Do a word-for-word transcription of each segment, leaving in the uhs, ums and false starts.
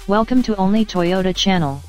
Welcome to Only Toyota channel.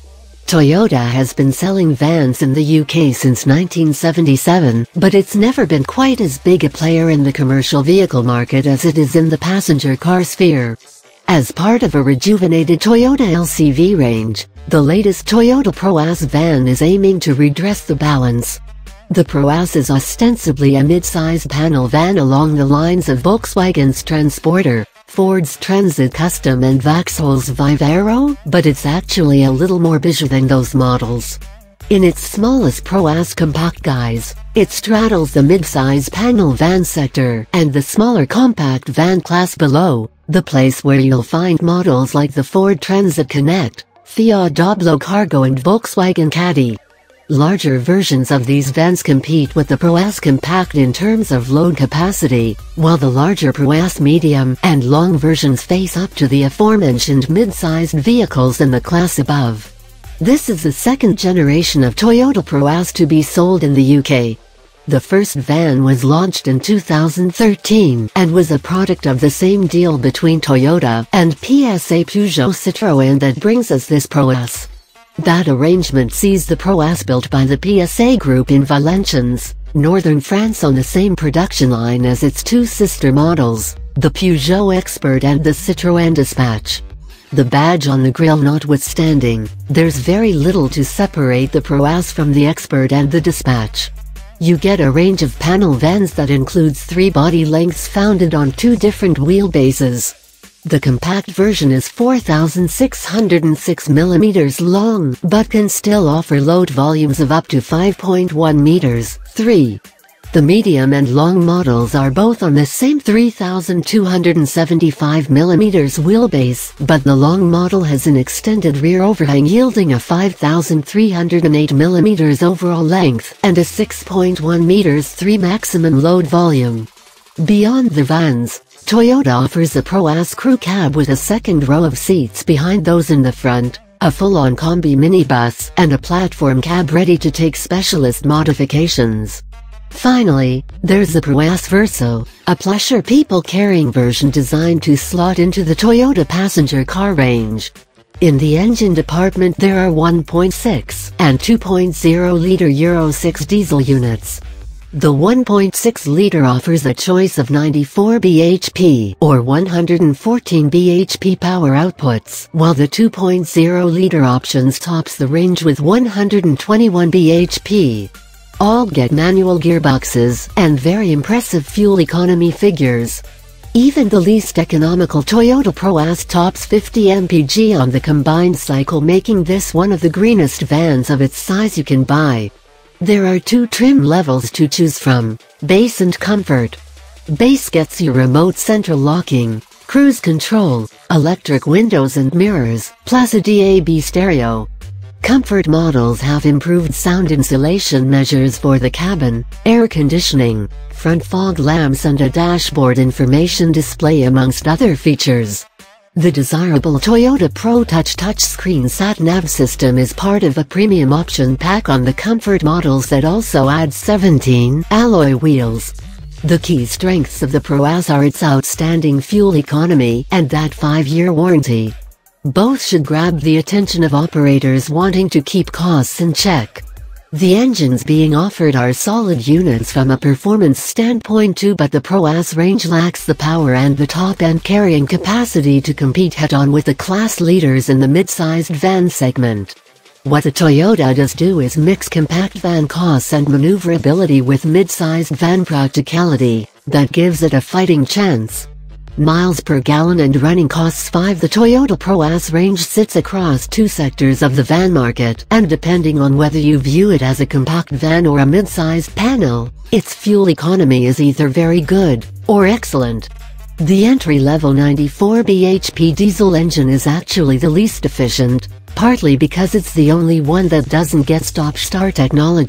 Toyota has been selling vans in the U K since nineteen seventy-seven, but it's never been quite as big a player in the commercial vehicle market as it is in the passenger car sphere. As part of a rejuvenated Toyota L C V range, the latest Toyota ProAce van is aiming to redress the balance. The ProAce is ostensibly a mid-size panel van along the lines of Volkswagen's Transporter, Ford's Transit Custom and Vauxhall's Vivaro, but it's actually a little more bijou than those models. In its smallest ProAce compact guise, it straddles the mid-size panel van sector and the smaller compact van class below, the place where you'll find models like the Ford Transit Connect, Fiat Doblo Cargo and Volkswagen Caddy. Larger versions of these vans compete with the ProAce Compact in terms of load capacity, while the larger ProAce Medium and Long versions face up to the aforementioned mid-sized vehicles in the class above. This is the second generation of Toyota ProAce to be sold in the U K. The first van was launched in two thousand thirteen and was a product of the same deal between Toyota and P S A Peugeot Citroën that brings us this ProAce. That arrangement sees the ProAce built by the P S A Group in Valenciennes, northern France on the same production line as its two sister models, the Peugeot Expert and the Citroën Dispatch. The badge on the grille notwithstanding, there's very little to separate the ProAce from the Expert and the Dispatch. You get a range of panel vans that includes three body lengths founded on two different wheelbases. The compact version is four thousand six hundred six millimeters long, but can still offer load volumes of up to five point one meters, three. The medium and long models are both on the same three thousand two hundred seventy-five millimeters wheelbase, but the long model has an extended rear overhang yielding a five thousand three hundred eight millimeters overall length and a six point one meters, three maximum load volume. Beyond the vans, Toyota offers a ProAce crew cab with a second row of seats behind those in the front, a full-on combi minibus, and a platform cab ready to take specialist modifications. Finally, there's the ProAce Verso, a plusher people-carrying version designed to slot into the Toyota passenger car range. In the engine department there are one point six and two point oh liter Euro six diesel units. The one point six liter offers a choice of ninety-four B H P or one hundred fourteen B H P power outputs, while the two point oh liter options tops the range with one hundred twenty-one B H P. All get manual gearboxes and very impressive fuel economy figures. Even the least economical Toyota ProAce tops fifty M P G on the combined cycle, making this one of the greenest vans of its size you can buy. There are two trim levels to choose from, Base and Comfort. Base gets you remote central locking, cruise control, electric windows and mirrors, plus a D A B stereo. Comfort models have improved sound insulation measures for the cabin, air conditioning, front fog lamps and a dashboard information display amongst other features. The desirable Toyota ProTouch touchscreen sat-nav system is part of a premium option pack on the Comfort models that also adds seventeen alloy wheels. The key strengths of the ProAce are its outstanding fuel economy and that five-year warranty. Both should grab the attention of operators wanting to keep costs in check. The engines being offered are solid units from a performance standpoint too, but the ProAce range lacks the power and the top-end carrying capacity to compete head-on with the class leaders in the mid-sized van segment. What the Toyota does do is mix compact van costs and maneuverability with mid-sized van practicality that gives it a fighting chance. Miles per gallon and running costs five. The Toyota ProAce range sits across two sectors of the van market, and depending on whether you view it as a compact van or a mid-sized panel, its fuel economy is either very good or excellent. The entry-level ninety-four B H P diesel engine is actually the least efficient, partly because it's the only one that doesn't get stop-start technology,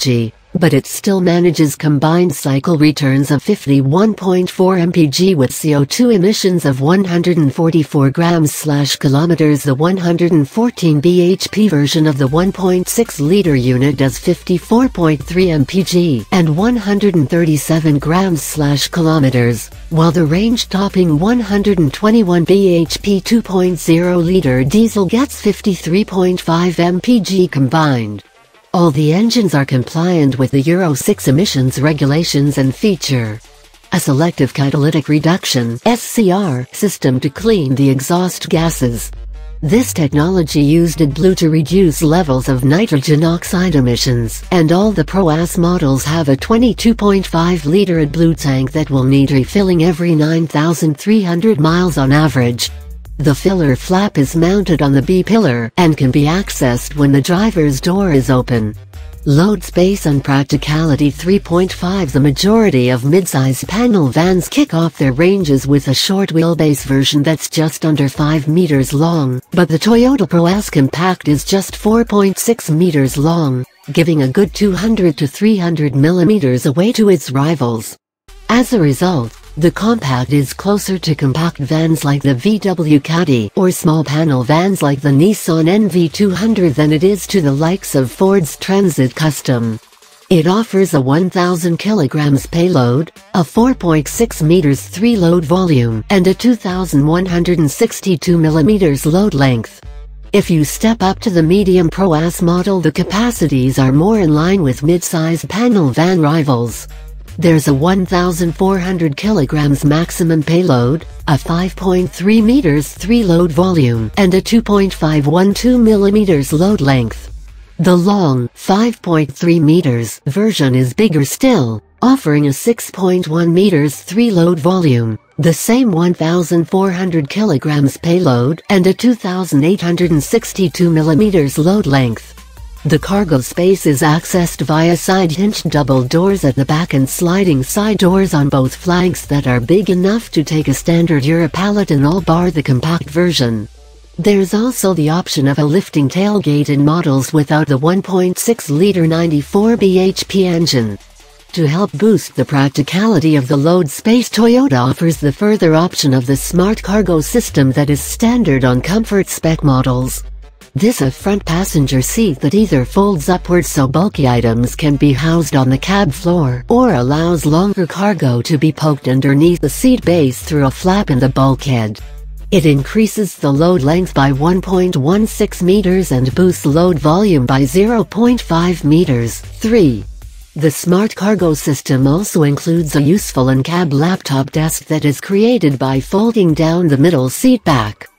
but it still manages combined cycle returns of fifty-one point four mpg with C O two emissions of one hundred forty-four grams per kilometer. The one hundred fourteen B H P version of the one point six liter unit does fifty-four point three mpg and one hundred thirty-seven grams per kilometer, while the range-topping one hundred twenty-one B H P two point oh liter diesel gets fifty-three point five mpg combined. All the engines are compliant with the Euro six emissions regulations and feature a selective catalytic reduction (S C R) system to clean the exhaust gases. This technology used AdBlue to reduce levels of nitrogen oxide emissions, and all the Pro A S models have a twenty-two point five liter AdBlue tank that will need refilling every nine thousand three hundred miles on average. The filler flap is mounted on the B-pillar and can be accessed when the driver's door is open. Load space and practicality three point five. The majority of midsize panel vans kick off their ranges with a short wheelbase version that's just under five meters long, but the Toyota Pro A S Compact is just four point six meters long, giving a good two hundred to three hundred millimeters away to its rivals. As a result, the Compact is closer to compact vans like the V W Caddy or small panel vans like the Nissan N V two hundred than it is to the likes of Ford's Transit Custom. It offers a one thousand kilograms payload, a four point six meters three load volume, and a two thousand one hundred sixty-two millimeters load length. If you step up to the medium Pro A S model, the capacities are more in line with mid-size panel van rivals. There's a one thousand four hundred kilograms maximum payload, a five point three meters three load volume, and a two point five one two millimeters load length. The long, five point three meters version is bigger still, offering a six point one meters three load volume, the same one thousand four hundred kilograms payload, and a two thousand eight hundred sixty-two millimeters load length. The cargo space is accessed via side-hinged double doors at the back and sliding side doors on both flanks that are big enough to take a standard Euro pallet in all bar the compact version. There's also the option of a lifting tailgate in models without the one point six liter ninety-four B H P engine. To help boost the practicality of the load space, Toyota offers the further option of the Smart Cargo system that is standard on comfort spec models. This is a front passenger seat that either folds upwards so bulky items can be housed on the cab floor, or allows longer cargo to be poked underneath the seat base through a flap in the bulkhead. It increases the load length by one point one six meters and boosts load volume by zero point five meters. three. The Smart Cargo system also includes a useful in-cab laptop desk that is created by folding down the middle seat back.